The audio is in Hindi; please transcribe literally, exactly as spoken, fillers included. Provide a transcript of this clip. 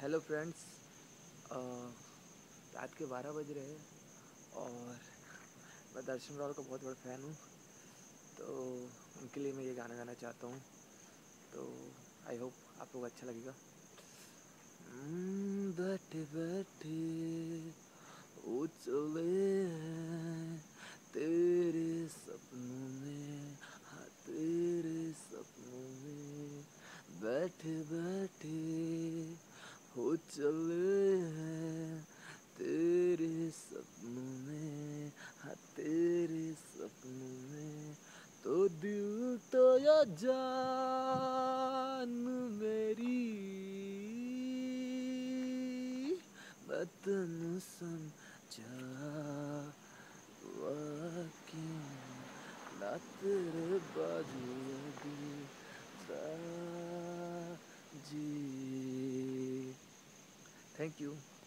Hello friends. रात के बारह बज रहे हैं और मैं दर्शन रावल का बहुत बड़ा फ़ैन हूँ, तो उनके लिए मैं ये गाना गाना चाहता हूँ। तो आई होप आप लोग अच्छा लगेगा। हम्म, बैठे बैठे वो चले हैं तेरे सपनों में, हाँ तेरे सपनों में बैठे बैठे हो चले हैं तेरे सपनों में, हाँ तेरे सपनों में। तो दिल तो या जान मेरी मैं तन्नू समझा वाक्यों ना तेरे बाजू लगी जी। Thank you.